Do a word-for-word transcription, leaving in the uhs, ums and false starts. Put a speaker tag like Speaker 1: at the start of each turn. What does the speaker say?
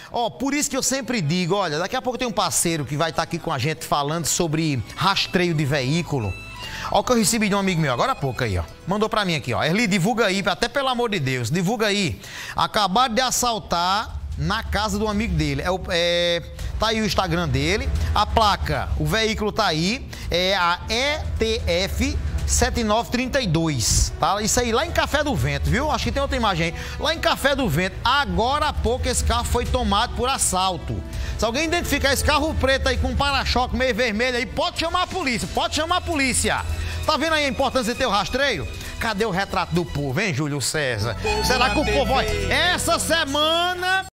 Speaker 1: Ó, por isso que eu sempre digo, olha, daqui a pouco tem um parceiro que vai estar aqui com a gente falando sobre rastreio de veículo. Ó o que eu recebi de um amigo meu, agora há pouco aí, ó. Mandou pra mim aqui, ó. Erli, divulga aí, até pelo amor de Deus, divulga aí. Acabaram de assaltar na casa do amigo dele. É, o, é, tá aí o Instagram dele, a placa, o veículo tá aí, é a E T F sete nove três dois, tá? Isso aí lá em Café do Vento, viu? Acho que tem outra imagem aí. Lá em Café do Vento, agora há pouco esse carro foi tomado por assalto. Se alguém identificar esse carro preto aí com um para-choque meio vermelho aí, pode chamar a polícia, pode chamar a polícia. Tá vendo aí a importância de ter o rastreio? Cadê o retrato do povo, hein, Júlio César? Será que o povo vai... Essa semana...